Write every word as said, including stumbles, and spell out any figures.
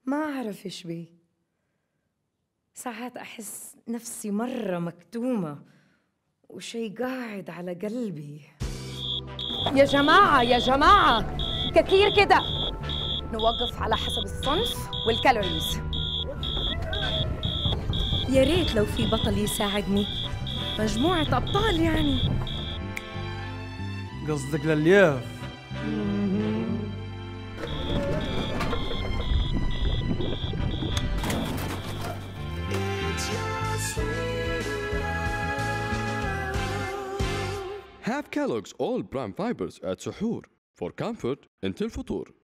ما أعرف إيش بي. ساعات أحس نفسي مرة مكتومة وشي قاعد على قلبي. يا جماعة يا جماعة، كتير كده، نوقف على حسب الصنف والكالوريز. يا ريت لو في بطل يساعدني، مجموعة أبطال يعني. قصدك للياف؟ Have Kellogg's All Prime Fibers at سحور for comfort until فطور.